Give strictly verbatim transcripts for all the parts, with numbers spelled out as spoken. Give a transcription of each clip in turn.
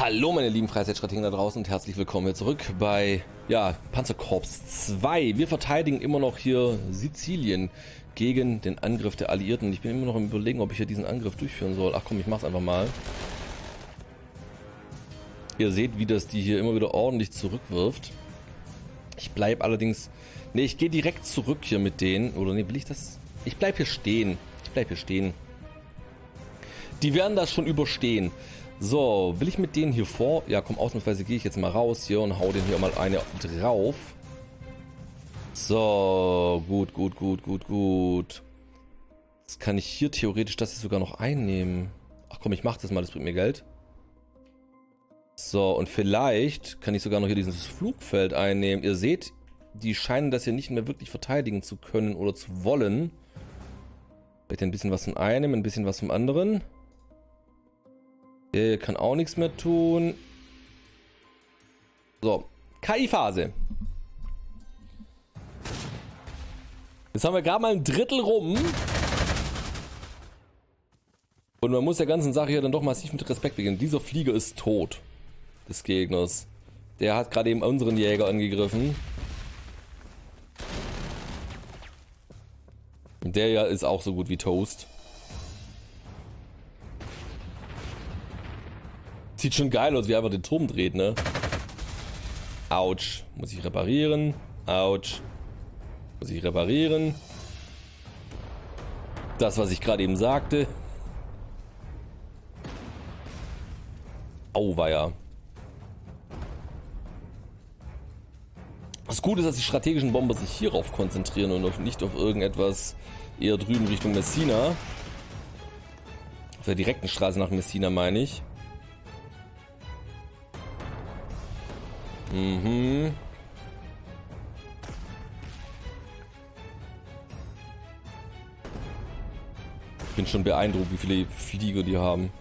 Hallo meine lieben Freizeitstrategen da draußen und herzlich willkommen hier zurück bei ja, Panzerkorps zwei. Wir verteidigen immer noch hier Sizilien gegen den Angriff der Alliierten. Ich bin immer noch im Überlegen, ob ich hier diesen Angriff durchführen soll. Ach komm, ich mach's einfach mal. Ihr seht, wie das die hier immer wieder ordentlich zurückwirft. Ich bleib allerdings... Ne, ich gehe direkt zurück hier mit denen. Oder ne, will ich das... Ich bleib hier stehen. Ich bleib hier stehen. Die werden das schon überstehen. So, will ich mit denen hier vor... Ja, komm, ausnahmsweise gehe ich jetzt mal raus hier und hau den hier mal eine drauf. So, gut, gut, gut, gut, gut. Jetzt kann ich hier theoretisch das hier sogar noch einnehmen. Ach komm, ich mach das mal, das bringt mir Geld. So, und vielleicht kann ich sogar noch hier dieses Flugfeld einnehmen. Ihr seht, die scheinen das hier nicht mehr wirklich verteidigen zu können oder zu wollen. Vielleicht ein bisschen was von einem, ein bisschen was vom anderen. Der kann auch nichts mehr tun. So, K I-Phase. Jetzt haben wir gerade mal ein Drittel rum. Und man muss der ganzen Sache hier dann doch massiv mit Respekt beginnen. Dieser Flieger ist tot. Des Gegners. Der hat gerade eben unseren Jäger angegriffen. Und der ja ist auch so gut wie Toast. Sieht schon geil aus, wie er einfach den Turm dreht, ne? Autsch. Muss ich reparieren? Autsch. Muss ich reparieren? Das, was ich gerade eben sagte. Auweia. Das Gute ist, dass die strategischen Bomber sich hierauf konzentrieren und nicht auf irgendetwas eher drüben Richtung Messina. Auf der direkten Straße nach Messina, meine ich. Mhm. Ich bin schon beeindruckt, wie viele Flieger die haben.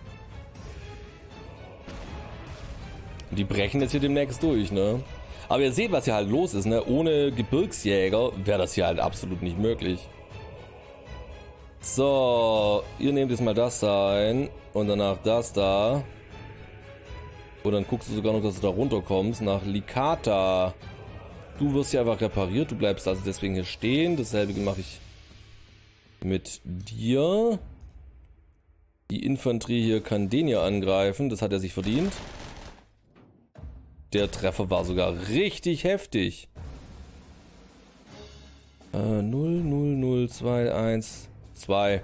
Und die brechen jetzt hier demnächst durch, ne? Aber ihr seht, was hier halt los ist, ne? Ohne Gebirgsjäger wäre das hier halt absolut nicht möglich. So, ihr nehmt jetzt mal das da ein und danach das da. Und dann guckst du sogar noch, dass du da runterkommst nach Licata. Du wirst hier einfach repariert, du bleibst also deswegen hier stehen. Dasselbe mache ich mit dir. Die Infanterie hier kann den hier angreifen, das hat er sich verdient. Der Treffer war sogar richtig heftig. Äh, null, null, null, zwei, eins, zwei.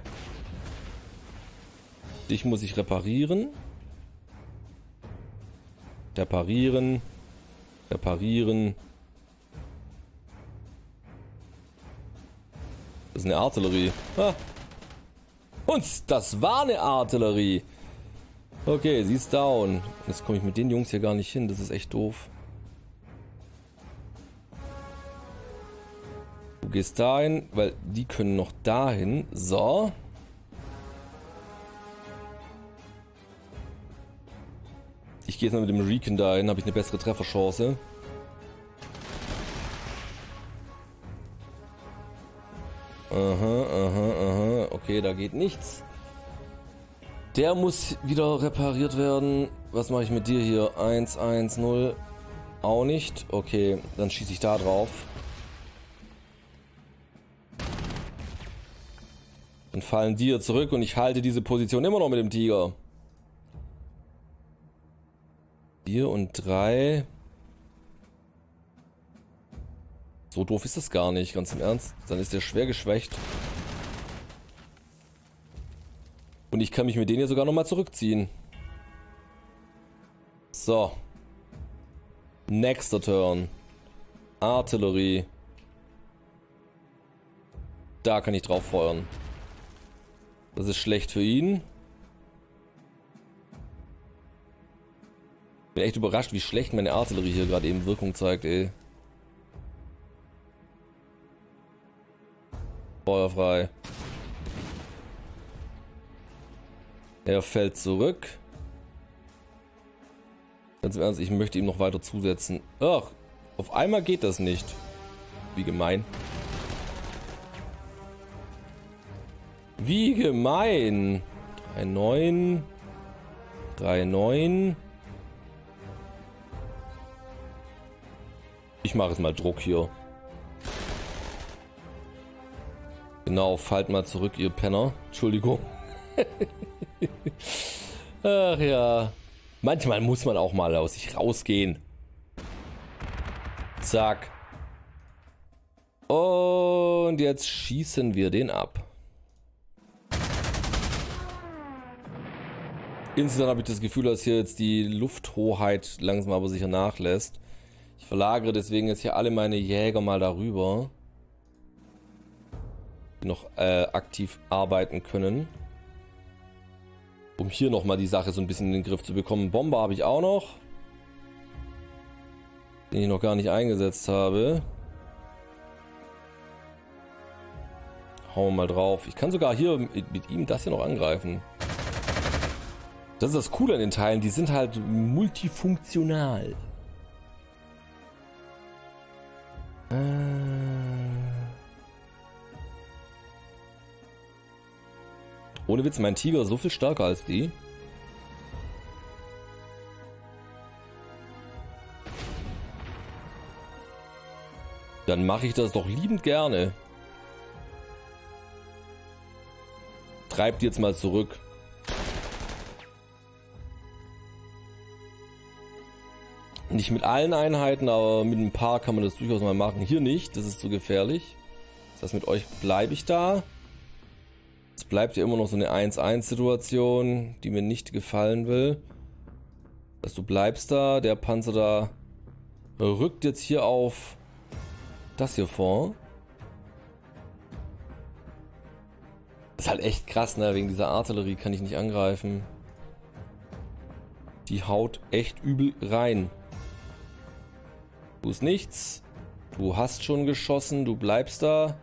Dich muss ich reparieren. Reparieren. Reparieren. Das ist eine Artillerie. Ah. Und das war eine Artillerie. Okay, sie ist down. Jetzt komme ich mit den Jungs hier gar nicht hin. Das ist echt doof. Du gehst dahin, weil die können noch dahin. So. Ich gehe jetzt mal mit dem Recon dahin, habe ich eine bessere Trefferchance. Aha, aha, aha. Okay, da geht nichts. Der muss wieder repariert werden. Was mache ich mit dir hier? eins, eins, null. Auch nicht. Okay, dann schieße ich da drauf. Dann fallen die hier zurück und ich halte diese Position immer noch mit dem Tiger. vier und drei. So doof ist das gar nicht, ganz im Ernst. Dann ist der schwer geschwächt. Und ich kann mich mit denen hier sogar nochmal zurückziehen. So. Nächster Turn. Artillerie. Da kann ich drauf feuern. Das ist schlecht für ihn. Bin echt überrascht, wie schlecht meine Artillerie hier gerade eben Wirkung zeigt, ey. Feuerfrei. Er fällt zurück. Ganz im Ernst, ich möchte ihm noch weiter zusetzen. Ach, auf einmal geht das nicht. Wie gemein. Wie gemein. drei neun. drei neun. Ich mache jetzt mal Druck hier. Genau, fallt mal zurück, ihr Penner. Entschuldigung. Ach ja. Manchmal muss man auch mal aus sich rausgehen. Zack. Und jetzt schießen wir den ab. Insgesamt habe ich das Gefühl, dass hier jetzt die Lufthoheit langsam aber sicher nachlässt. Ich verlagere deswegen jetzt hier alle meine Jäger mal darüber, die noch äh, aktiv arbeiten können. Um hier nochmal die Sache so ein bisschen in den Griff zu bekommen. Bomber habe ich auch noch, den ich noch gar nicht eingesetzt habe. Hauen wir mal drauf. Ich kann sogar hier mit, mit ihm das hier noch angreifen. Das ist das Coole an den Teilen, die sind halt multifunktional. Äh Ohne Witz, mein Tiger ist so viel stärker als die. Dann mache ich das doch liebend gerne. Treibt die jetzt mal zurück. Nicht mit allen Einheiten, aber mit ein paar kann man das durchaus mal machen. Hier nicht, das ist zu gefährlich. Das heißt, mit euch bleibe ich da. Es bleibt ja immer noch so eine eins eins Situation, die mir nicht gefallen will. Dass du bleibst da, der Panzer da rückt jetzt hier auf das hier vor. Das ist halt echt krass, ne? Wegen dieser Artillerie kann ich nicht angreifen. Die haut echt übel rein. Du ist nichts. Du hast schon geschossen, du bleibst da.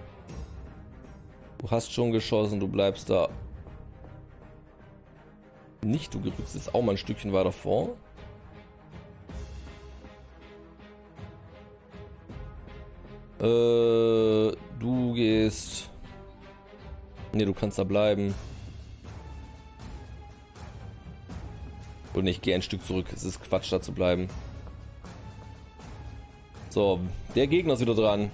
Du hast schon geschossen, du bleibst da. Nicht, du rückst jetzt auch mal ein Stückchen weiter vor. Äh, du gehst... Ne, du kannst da bleiben. Und ich gehe ein Stück zurück. Es ist Quatsch, da zu bleiben. So, der Gegner ist wieder dran.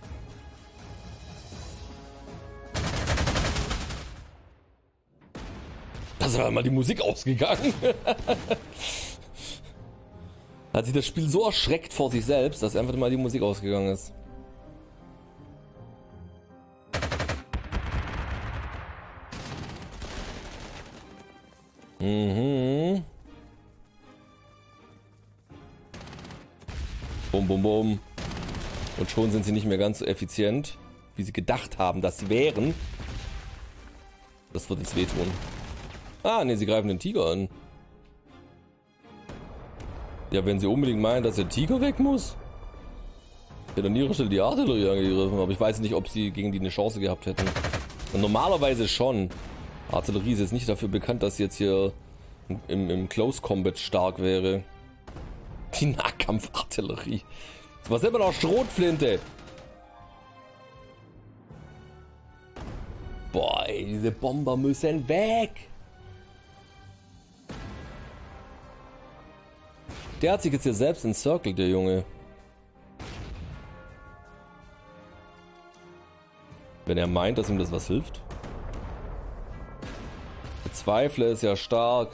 Da ist halt mal die Musik ausgegangen. Hat sich das Spiel so erschreckt vor sich selbst, dass einfach mal die Musik ausgegangen ist. Mhm. Bum, bum, bum. Und schon sind sie nicht mehr ganz so effizient, wie sie gedacht haben, dass sie wären. Das wird jetzt wehtun. Ah, ne, sie greifen den Tiger an. Ja, wenn sie unbedingt meinen, dass der Tiger weg muss. Ich hätte an ihrer Stelle die Artillerie angegriffen, aber ich weiß nicht, ob sie gegen die eine Chance gehabt hätten. Und normalerweise schon. Artillerie ist jetzt nicht dafür bekannt, dass sie jetzt hier im, im Close Combat stark wäre. Die Nahkampfartillerie. Was immer noch Schrotflinte. Boah, ey, diese Bomber müssen weg. Der hat sich jetzt hier selbst encircelt, der Junge. Wenn er meint, dass ihm das was hilft. Der Zweifler ist ja stark.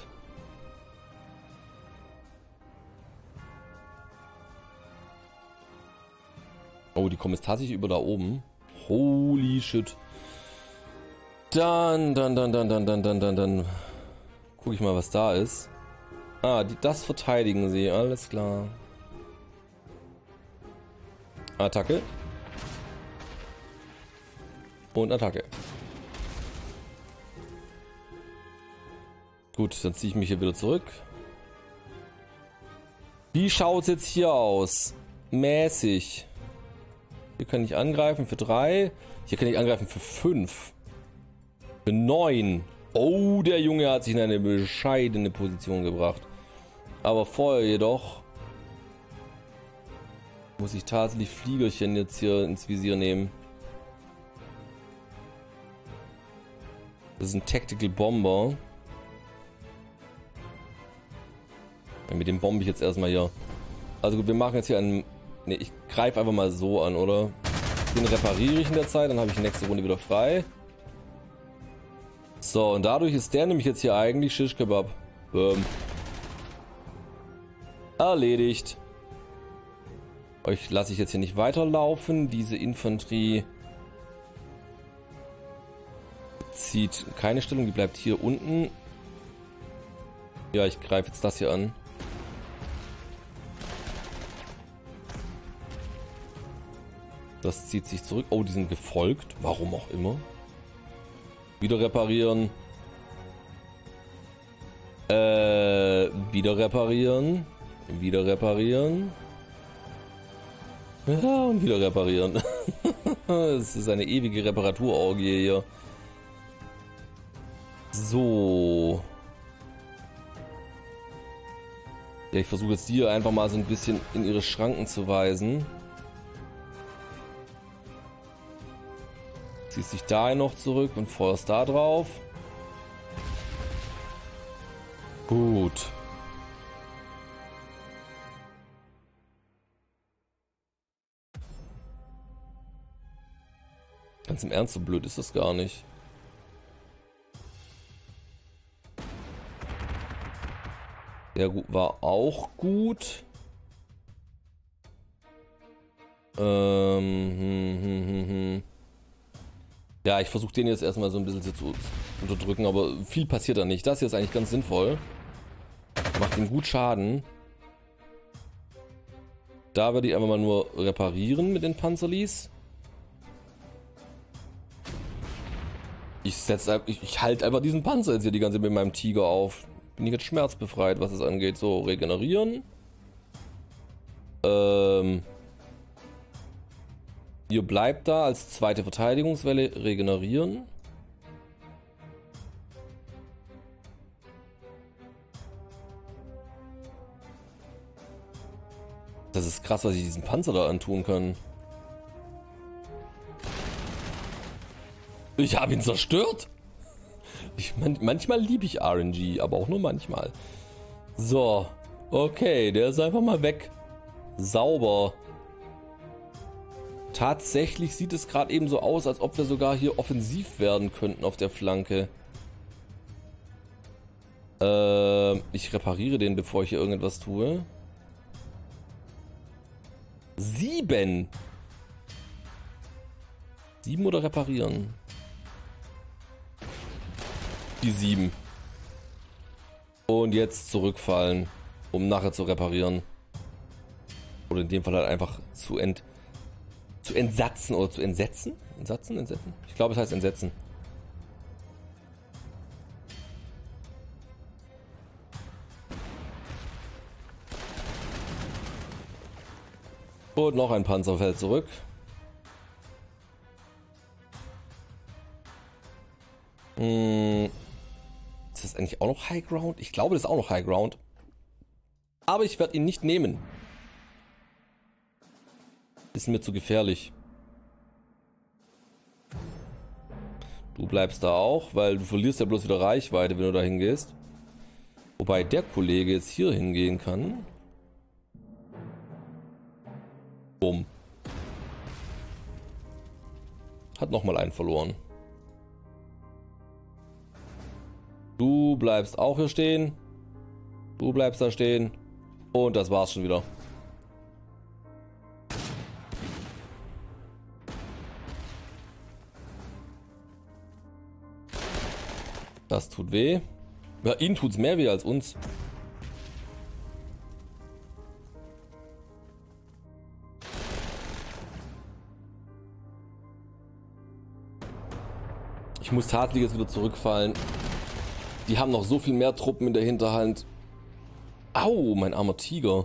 Oh, die kommen jetzt tatsächlich über da oben. Holy shit. Dann, dann, dann, dann, dann, dann, dann, dann, dann. Guck ich mal, was da ist. Ah, die, das verteidigen sie. Alles klar. Attacke. Und Attacke. Gut, dann ziehe ich mich hier wieder zurück. Wie schaut es jetzt hier aus? Mäßig. Hier kann ich angreifen für drei. Hier kann ich angreifen für fünf. Für neun. Oh, der Junge hat sich in eine bescheidene Position gebracht. Aber vorher jedoch muss ich tatsächlich Fliegerchen jetzt hier ins Visier nehmen. Das ist ein Tactical Bomber. Ja, mit dem bombe ich jetzt erstmal hier. Also gut, wir machen jetzt hier einen Ne, ich greife einfach mal so an, oder? Den repariere ich in der Zeit, dann habe ich nächste Runde wieder frei. So, und dadurch ist der nämlich jetzt hier eigentlich Shish Kebab. Böhm. Erledigt. Euch lasse ich jetzt hier nicht weiterlaufen. Diese Infanterie zieht keine Stellung, die bleibt hier unten. Ja, ich greife jetzt das hier an. Das zieht sich zurück. Oh, die sind gefolgt. Warum auch immer. Wieder reparieren. Äh, wieder reparieren. Wieder reparieren. Ja, und wieder reparieren. Es ist eine ewige Reparaturorgie hier. So. Ja, ich versuche jetzt die einfach mal so ein bisschen in ihre Schranken zu weisen. Ziehst dich dahin noch zurück und feuerst da drauf. Gut. Ganz im Ernst, so blöd ist das gar nicht. Der war auch gut. Ähm, hm, hm, hm, hm. Ja, ich versuche den jetzt erstmal so ein bisschen zu unterdrücken, aber viel passiert da nicht. Das hier ist eigentlich ganz sinnvoll. Macht ihm gut Schaden. Da würde ich einfach mal nur reparieren mit den Panzerlis. Ich setze, ich, ich halte einfach diesen Panzer jetzt hier die ganze Zeit mit meinem Tiger auf. Bin ich jetzt schmerzbefreit, was es angeht. So, regenerieren. Ähm. Ihr bleibt da als zweite Verteidigungswelle regenerieren. Das ist krass, was ich diesen Panzer da antun kann. Ich habe ihn zerstört. Ich, man, manchmal liebe ich R N G, aber auch nur manchmal. So, okay, der ist einfach mal weg. Sauber. Tatsächlich sieht es gerade eben so aus, als ob wir sogar hier offensiv werden könnten auf der Flanke. Äh, ich repariere den, bevor ich hier irgendetwas tue. Sieben. Sieben oder reparieren? Die sieben. Und jetzt zurückfallen, um nachher zu reparieren. Oder in dem Fall halt einfach zu ent... zu entsatzen oder zu entsetzen? Entsatzen? Entsetzen? Ich glaube, es heißt entsetzen. Und noch ein Panzer fällt zurück. Hm. Ist das eigentlich auch noch High Ground? Ich glaube, das ist auch noch High Ground. Aber ich werde ihn nicht nehmen. Ist mir zu gefährlich. Du bleibst da auch, weil du verlierst ja bloß wieder Reichweite, wenn du da hingehst. Wobei der Kollege jetzt hier hingehen kann. Bumm. Hat nochmal einen verloren. Du bleibst auch hier stehen. Du bleibst da stehen. Und das war's schon wieder. Das tut weh. Ja, ihnen tut's mehr weh als uns. Ich muss tatsächlich jetzt wieder zurückfallen. Die haben noch so viel mehr Truppen in der Hinterhand. Au, mein armer Tiger.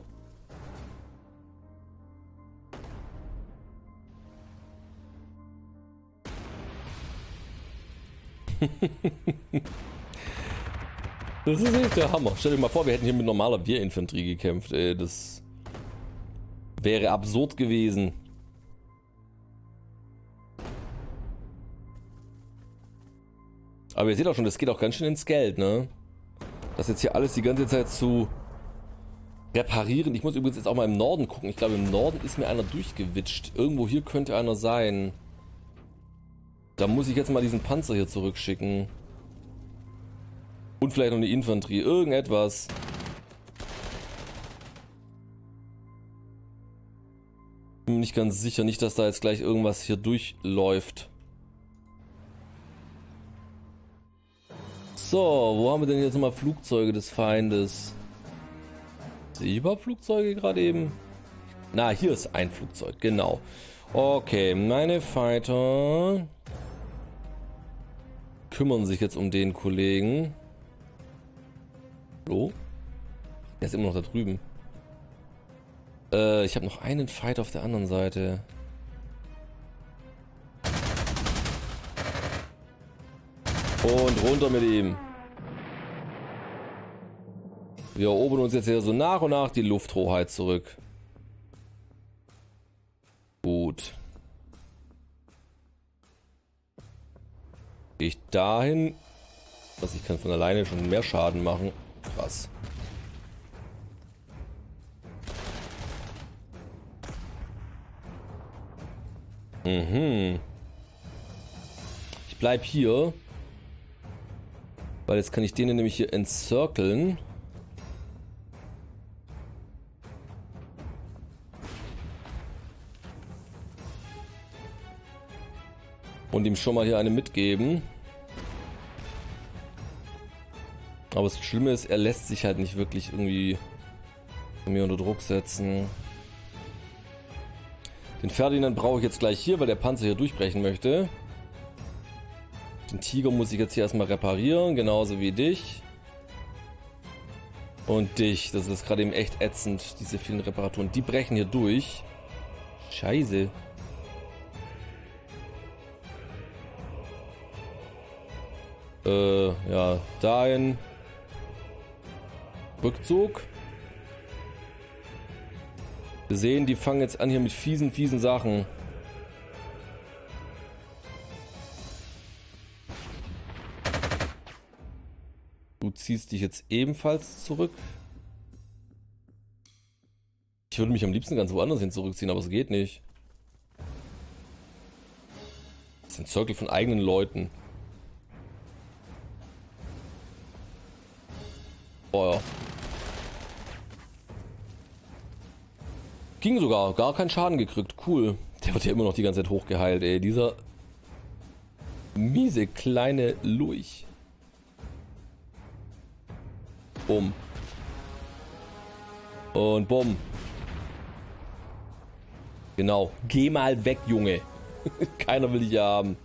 Das ist echt der Hammer. Stell dir mal vor, wir hätten hier mit normaler Wehrinfanterie gekämpft. Ey, das wäre absurd gewesen. Aber ihr seht auch schon, das geht auch ganz schön ins Geld, ne? Das jetzt hier alles die ganze Zeit zu Reparieren. Ich muss übrigens jetzt auch mal im Norden gucken. Ich glaube, im Norden ist mir einer durchgewitscht. Irgendwo hier könnte einer sein. Da muss ich jetzt mal diesen Panzer hier zurückschicken. Und vielleicht noch eine Infanterie. Irgendetwas. Bin mir nicht ganz sicher. Nicht, dass da jetzt gleich irgendwas hier durchläuft. So, wo haben wir denn jetzt nochmal Flugzeuge des Feindes? Sehe ich überhaupt Flugzeuge gerade eben? Na, hier ist ein Flugzeug, genau. Okay, meine Fighter kümmern sich jetzt um den Kollegen. Hallo? Der ist immer noch da drüben. Äh, ich habe noch einen Fighter auf der anderen Seite. Und runter mit ihm. Wir erobern uns jetzt hier so nach und nach die Lufthoheit zurück. Gut. Gehe ich dahin. Was ich kann von alleine schon mehr Schaden machen. Krass. Mhm. Ich bleib hier. Weil jetzt kann ich den nämlich hier encirclen. Und ihm schon mal hier eine mitgeben. Aber das Schlimme ist, er lässt sich halt nicht wirklich irgendwie von mir unter Druck setzen. Den Ferdinand brauche ich jetzt gleich hier, weil der Panzer hier durchbrechen möchte. Den Tiger muss ich jetzt hier erstmal reparieren, genauso wie dich. Und dich, das ist gerade eben echt ätzend, diese vielen Reparaturen. Die brechen hier durch. Scheiße. Äh, ja, dahin. Rückzug. Wir sehen, die fangen jetzt an hier mit fiesen, fiesen Sachen. Du ziehst dich jetzt ebenfalls zurück. Ich würde mich am liebsten ganz woanders hin zurückziehen, aber es geht nicht. Das ist ein Circle von eigenen Leuten. Oh ja. Ging sogar, gar keinen Schaden gekriegt. Cool. Der wird ja immer noch die ganze Zeit hochgeheilt, ey. Dieser miese kleine Lurch. Bumm. Und bumm. Genau. Geh mal weg, Junge. Keiner will dich ja haben.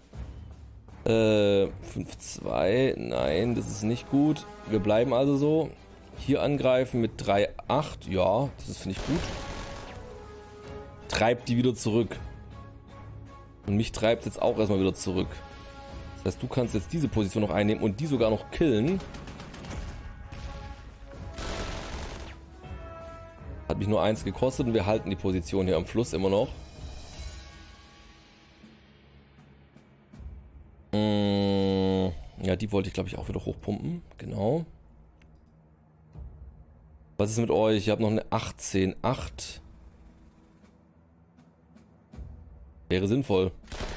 Äh, fünf zwei. Nein, das ist nicht gut. Wir bleiben also so. Hier angreifen mit drei acht. Ja, das finde ich gut. Treibt die wieder zurück. Und mich treibt jetzt auch erstmal wieder zurück. Das heißt, du kannst jetzt diese Position noch einnehmen und die sogar noch killen. Hat mich nur eins gekostet und wir halten die Position hier am Fluss immer noch. Mmh, ja, die wollte ich glaube ich auch wieder hochpumpen. Genau. Was ist mit euch? Ich habe noch eine achtzehn. acht. Wäre sinnvoll.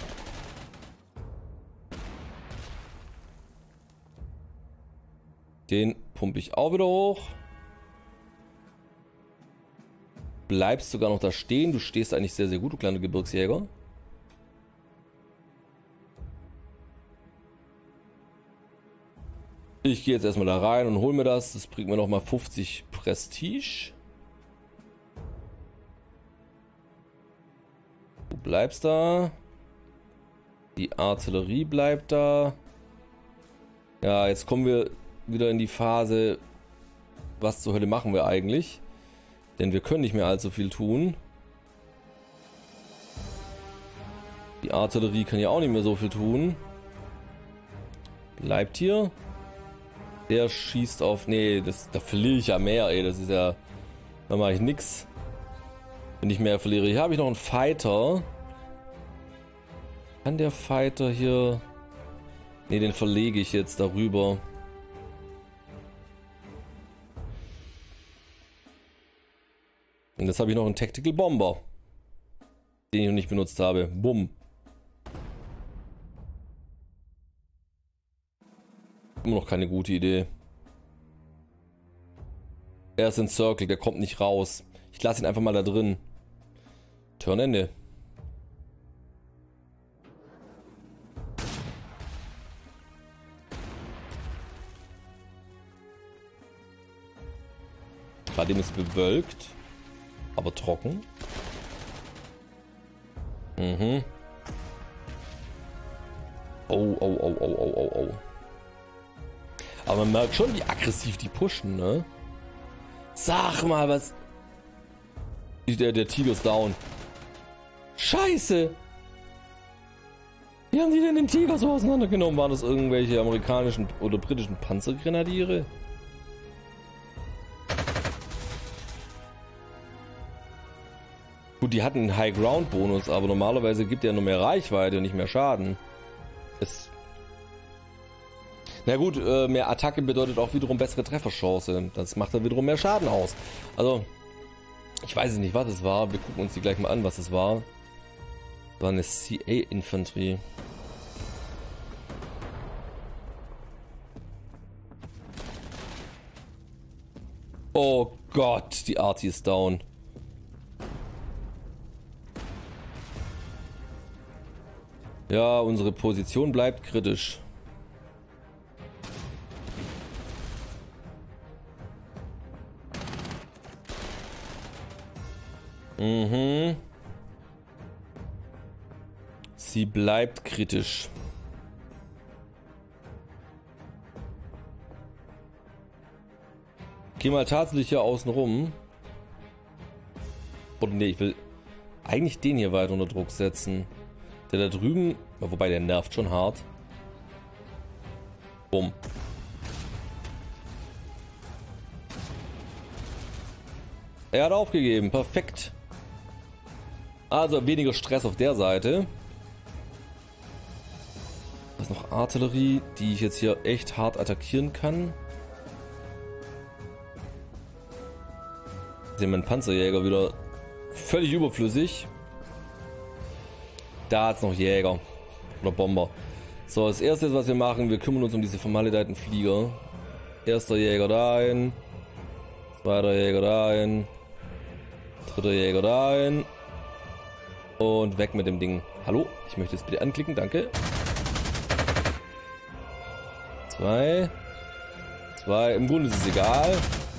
Den pumpe ich auch wieder hoch. Bleibst sogar noch da stehen. Du stehst eigentlich sehr, sehr gut, du kleiner Gebirgsjäger. Ich gehe jetzt erstmal da rein und hole mir das. Das bringt mir nochmal fünfzig Prestige. Du bleibst da. Die Artillerie bleibt da. Ja, jetzt kommen wir wieder in die Phase, was zur Hölle machen wir eigentlich? Denn wir können nicht mehr allzu viel tun. Die Artillerie kann ja auch nicht mehr so viel tun. Bleibt hier. Der schießt auf... Nee, das, da verliere ich ja mehr, ey. Das ist ja... Da mache ich nix. Wenn ich mehr verliere. Hier habe ich noch einen Fighter. Kann der Fighter hier... Nee, den verlege ich jetzt darüber. Und jetzt habe ich noch einen Tactical Bomber, den ich noch nicht benutzt habe. Bumm. Immer noch keine gute Idee. Er ist in Circle, der kommt nicht raus. Ich lasse ihn einfach mal da drin. Turnende. Gerade ist bewölkt, aber trocken. Mhm. Oh, oh, oh, oh, oh, oh, oh. Aber man merkt schon, wie aggressiv die pushen, ne? Sag mal, was... Der, der Tiger ist down. Scheiße! Wie haben die denn den Tiger so auseinandergenommen? Waren das irgendwelche amerikanischen oder britischen Panzergrenadiere? Gut, die hatten einen High-Ground-Bonus, aber normalerweise gibt er nur mehr Reichweite und nicht mehr Schaden. Es Na gut, äh, mehr Attacke bedeutet auch wiederum bessere Trefferchance. Das macht dann wiederum mehr Schaden aus. Also, ich weiß es nicht, was es war. Wir gucken uns die gleich mal an, was es war. Das war eine C A-Infanterie. Oh Gott, die Arty ist down. Ja, unsere Position bleibt kritisch. Mhm. Sie bleibt kritisch. Geh mal tatsächlich hier außen rum. Oder nee, ich will eigentlich den hier weiter unter Druck setzen. Der da drüben, wobei der nervt schon hart. Bumm. Er hat aufgegeben, perfekt. Also weniger Stress auf der Seite. Da ist noch Artillerie, die ich jetzt hier echt hart attackieren kann. Sehen mein Panzerjäger wieder völlig überflüssig. Da hat es noch Jäger oder Bomber. So, das erste, was wir machen, wir kümmern uns um diese vermaledeiten Flieger. Erster Jäger dahin, zweiter Jäger dahin, dritter Jäger dahin und weg mit dem Ding. Hallo, ich möchte es bitte anklicken, danke. Zwei, zwei, im Grunde ist es egal.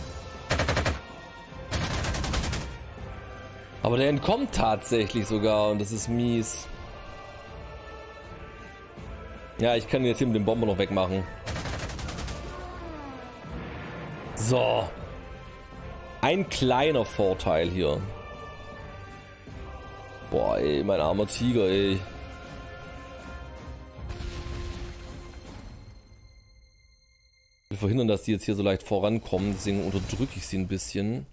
Aber der entkommt tatsächlich sogar und das ist mies. Ja, ich kann jetzt hier mit dem Bomber noch wegmachen. So. Ein kleiner Vorteil hier. Boah, ey, mein armer Tiger, ey. Ich will verhindern, dass die jetzt hier so leicht vorankommen, deswegen unterdrücke ich sie ein bisschen.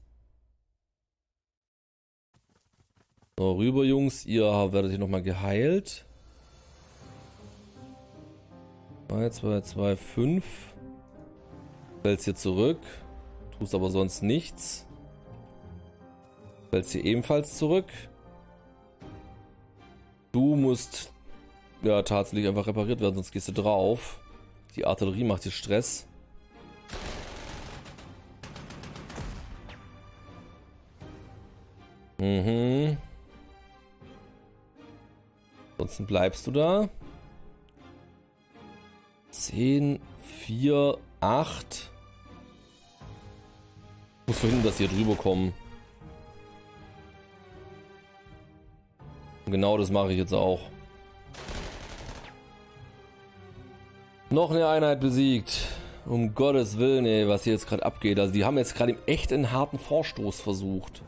So, rüber, Jungs, ihr werdet hier nochmal geheilt. zwei, zwei, zwei, fünf. Fällst hier zurück. Tust aber sonst nichts. Fällst hier ebenfalls zurück. Du musst ja tatsächlich einfach repariert werden, sonst gehst du drauf. Die Artillerie macht hier Stress. Mhm. Ansonsten bleibst du da. zehn, vier, acht. Ich muss verhindern, dass sie hier drüber kommen. Und genau das mache ich jetzt auch. Noch eine Einheit besiegt. Um Gottes Willen, ey, was hier jetzt gerade abgeht. Also die haben jetzt gerade echt einen harten Vorstoß versucht.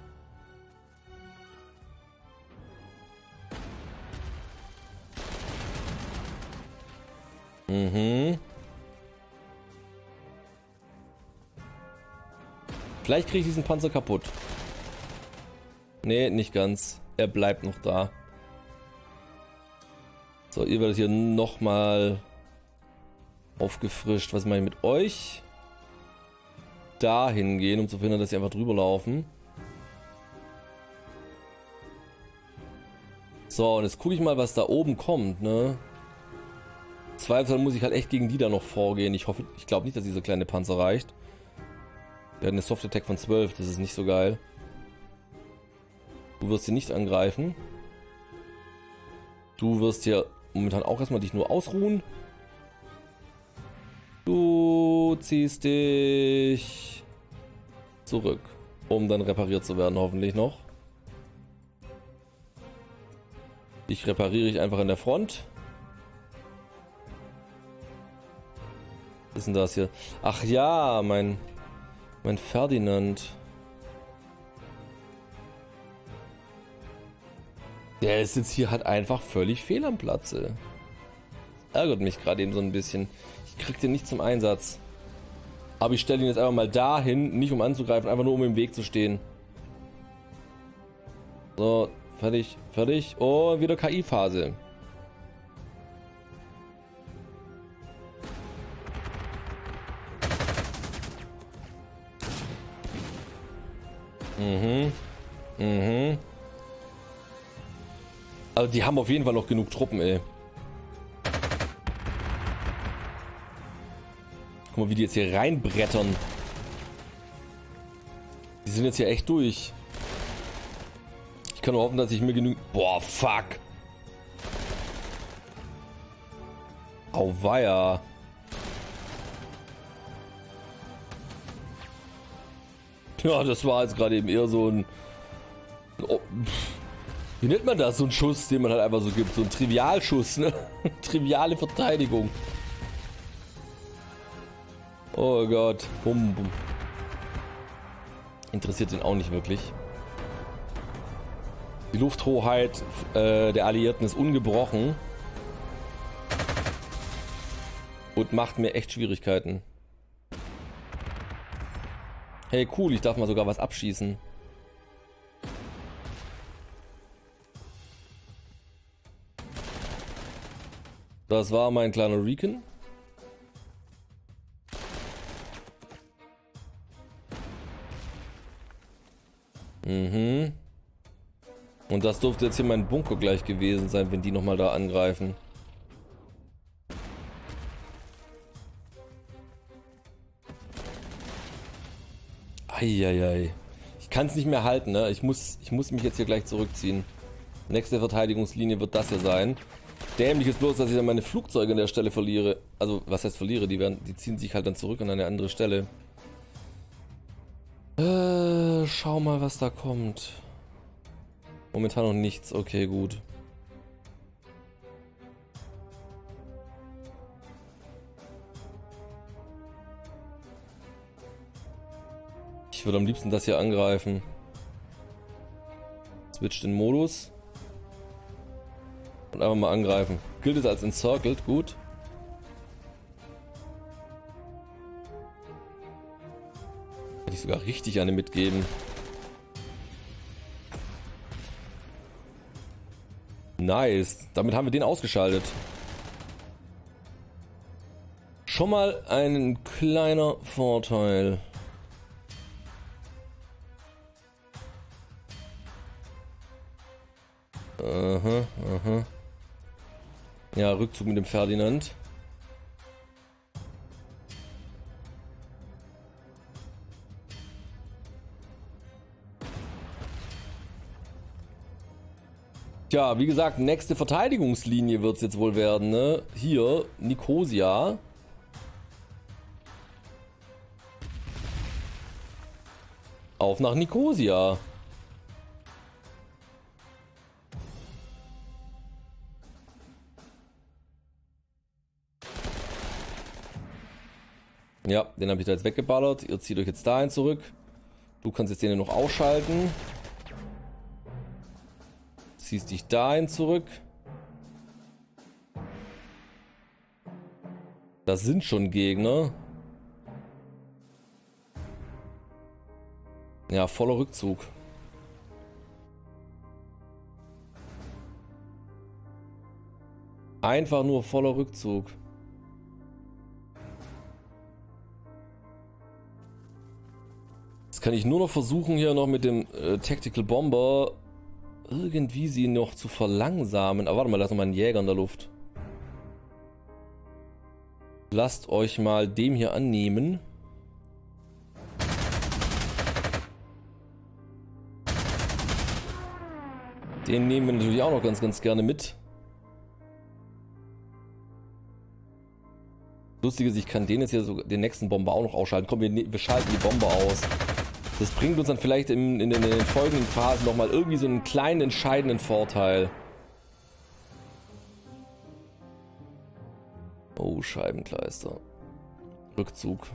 Mhm. Vielleicht kriege ich diesen Panzer kaputt. Nee, nicht ganz. Er bleibt noch da. So, ihr werdet hier nochmal aufgefrischt. Was mache ich mit euch? Dahin gehen, um zu verhindern, dass sie einfach drüber laufen. So, und jetzt gucke ich mal, was da oben kommt, ne? Zweifelsfall muss ich halt echt gegen die da noch vorgehen. Ich hoffe, ich glaube nicht, dass dieser kleine Panzer reicht. Der hat eine Soft Attack von zwölf, das ist nicht so geil. Du wirst hier nicht angreifen. Du wirst hier momentan auch erstmal dich nur ausruhen. Du ziehst dich zurück, um dann repariert zu werden, hoffentlich noch. Dich repariere ich einfach in der Front. Was ist denn das hier? Ach ja, mein, mein Ferdinand. Der ist jetzt hier halt einfach völlig fehl am Platze. Das ärgert mich gerade eben so ein bisschen. Ich krieg den nicht zum Einsatz. Aber ich stelle ihn jetzt einfach mal dahin, nicht um anzugreifen, einfach nur um im Weg zu stehen. So, fertig, fertig. Und wieder K I-Phase. Mhm. Mhm. Also die haben auf jeden Fall noch genug Truppen, ey. Guck mal, wie die jetzt hier reinbrettern. Die sind jetzt hier echt durch. Ich kann nur hoffen, dass ich mir genügend... Boah, fuck. Auweia. Ja, das war jetzt gerade eben eher so ein... Oh, wie nennt man das? So ein Schuss, den man halt einfach so gibt. So ein Trivialschuss, ne? Triviale Verteidigung. Oh Gott. Bum, bum. Interessiert den auch nicht wirklich. Die Lufthoheit äh, der Alliierten ist ungebrochen. Und macht mir echt Schwierigkeiten. Hey, cool, ich darf mal sogar was abschießen. Das war mein kleiner Recon. Mhm. Und das dürfte jetzt hier mein Bunker gleich gewesen sein, wenn die nochmal da angreifen. Eieiei. Ich kann es nicht mehr halten, ne? Ich muss, ich muss mich jetzt hier gleich zurückziehen. Nächste Verteidigungslinie wird das hier sein. Dämlich ist bloß, dass ich dann meine Flugzeuge an der Stelle verliere. Also, was heißt verliere? Die werden, die ziehen sich halt dann zurück an eine andere Stelle. Äh, schau mal, was da kommt. Momentan noch nichts. Okay, gut. Ich würde am liebsten das hier angreifen. Switch den Modus. Und einfach mal angreifen. Gilt es als encircled, gut. Hätte ich sogar richtig eine mitgeben. Nice. Damit haben wir den ausgeschaltet. Schon mal ein kleiner Vorteil. Aha, aha. Ja, Rückzug mit dem Ferdinand. Tja, wie gesagt, nächste Verteidigungslinie wird es jetzt wohl werden, ne? Hier, Nikosia. Auf nach Nikosia. Ja, den habe ich da jetzt weggeballert. Ihr zieht euch jetzt dahin zurück. Du kannst jetzt den noch ausschalten. Ziehst dich dahin zurück. Das sind schon Gegner. Ja, voller Rückzug. Einfach nur voller Rückzug. Jetzt kann ich nur noch versuchen, hier noch mit dem äh, Tactical Bomber irgendwie sie noch zu verlangsamen. Aber warte mal, lass noch mal einen Jäger in der Luft. Lasst euch mal dem hier annehmen. Den nehmen wir natürlich auch noch ganz, ganz gerne mit. Lustig ist, ich kann den jetzt hier so, den nächsten Bomber auch noch ausschalten. Komm, wir, wir schalten die Bomber aus. Das bringt uns dann vielleicht im, in, den, in den folgenden Phasen nochmal irgendwie so einen kleinen entscheidenden Vorteil. Oh, Scheibenkleister. Rückzug.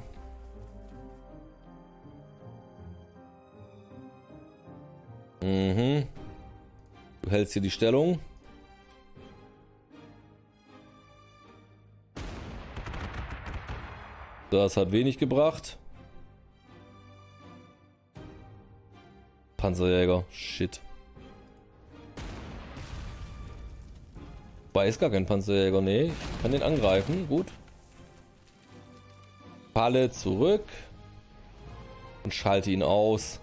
Mhm. Du hältst hier die Stellung. Das hat wenig gebracht. Panzerjäger. Shit. Wobei ist gar kein Panzerjäger. Nee, ich kann den angreifen. Gut. Falle zurück. Und schalte ihn aus.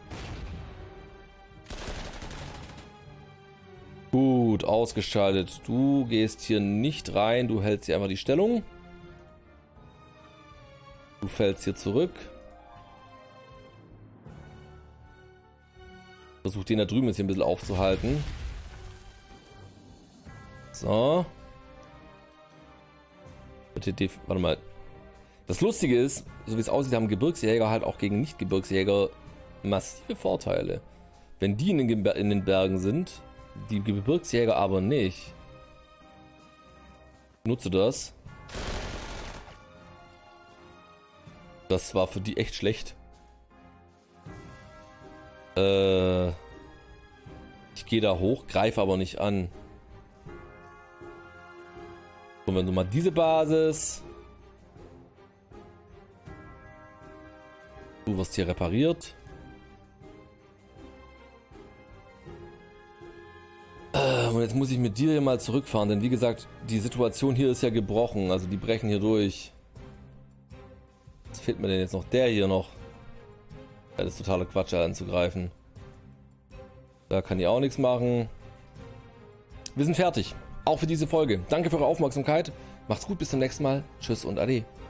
Gut, ausgeschaltet. Du gehst hier nicht rein. Du hältst hier einfach die Stellung. Du fällst hier zurück. Versuch den da drüben jetzt hier ein bisschen aufzuhalten. So. Bitte, warte mal. Das Lustige ist, so wie es aussieht, haben Gebirgsjäger halt auch gegen Nicht-Gebirgsjäger massive Vorteile. Wenn die in den, in den Bergen sind, die Gebirgsjäger aber nicht. Nutze das. Das war für die echt schlecht. Äh, ich gehe da hoch, greife aber nicht an. Und wenn du mal diese Basis. Du wirst hier repariert. Und jetzt muss ich mit dir hier mal zurückfahren, denn wie gesagt, die Situation hier ist ja gebrochen. Also die brechen hier durch. Was fehlt mir denn jetzt noch? Der hier noch. Ja, das ist totaler Quatsch, anzugreifen. Da kann ich auch nichts machen. Wir sind fertig. Auch für diese Folge. Danke für eure Aufmerksamkeit. Macht's gut, bis zum nächsten Mal. Tschüss und Ade.